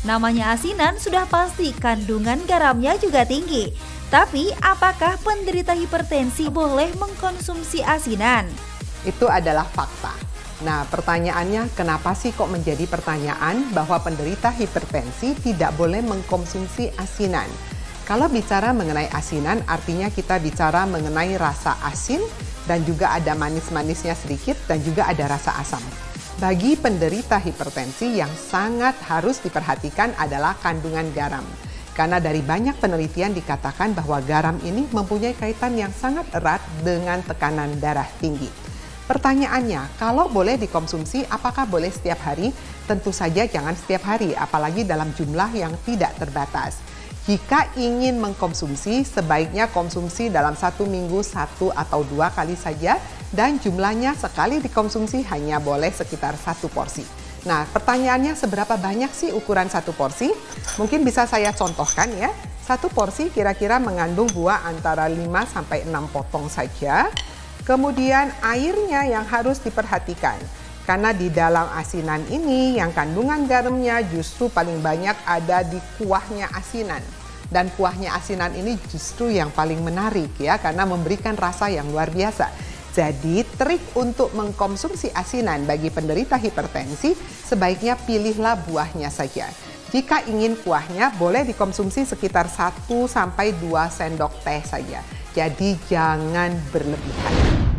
Namanya asinan sudah pasti kandungan garamnya juga tinggi. Tapi apakah penderita hipertensi boleh mengkonsumsi asinan? Itu adalah fakta. Nah, pertanyaannya kenapa sih kok menjadi pertanyaan bahwa penderita hipertensi tidak boleh mengkonsumsi asinan? Kalau bicara mengenai asinan, artinya kita bicara mengenai rasa asin dan juga ada manis-manisnya sedikit dan juga ada rasa asam. Bagi penderita hipertensi yang sangat harus diperhatikan adalah kandungan garam. Karena dari banyak penelitian dikatakan bahwa garam ini mempunyai kaitan yang sangat erat dengan tekanan darah tinggi. Pertanyaannya, kalau boleh dikonsumsi, apakah boleh setiap hari? Tentu saja jangan setiap hari, apalagi dalam jumlah yang tidak terbatas. Jika ingin mengkonsumsi, sebaiknya konsumsi dalam 1 minggu 1 atau 2 kali saja, dan jumlahnya sekali dikonsumsi hanya boleh sekitar 1 porsi. Nah, pertanyaannya seberapa banyak sih ukuran 1 porsi? Mungkin bisa saya contohkan ya. 1 porsi kira-kira mengandung buah antara 5 sampai 6 potong saja. Kemudian airnya yang harus diperhatikan. Karena di dalam asinan ini yang kandungan garamnya justru paling banyak ada di kuahnya asinan. Dan kuahnya asinan ini justru yang paling menarik ya, karena memberikan rasa yang luar biasa. Jadi trik untuk mengkonsumsi asinan bagi penderita hipertensi sebaiknya pilihlah buahnya saja. Jika ingin kuahnya boleh dikonsumsi sekitar 1 sampai 2 sendok teh saja. Jadi jangan berlebihan.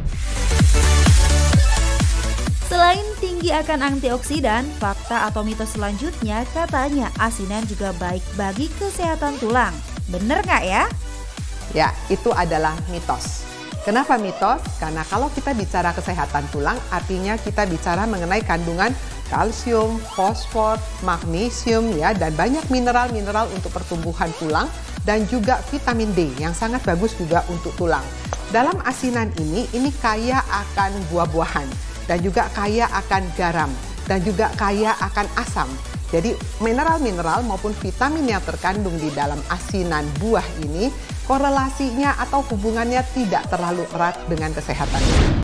Selain tinggi akan antioksidan, fakta atau mitos selanjutnya katanya asinan juga baik bagi kesehatan tulang. Bener nggak ya? Ya, itu adalah mitos. Kenapa mitos? Karena kalau kita bicara kesehatan tulang, artinya kita bicara mengenai kandungan kalsium, fosfor, magnesium ya, dan banyak mineral-mineral untuk pertumbuhan tulang dan juga vitamin D yang sangat bagus juga untuk tulang. Dalam asinan ini kaya akan buah-buahan dan juga kaya akan garam dan juga kaya akan asam. Jadi mineral-mineral maupun vitamin yang terkandung di dalam asinan buah ini korelasinya atau hubungannya tidak terlalu erat dengan kesehatan.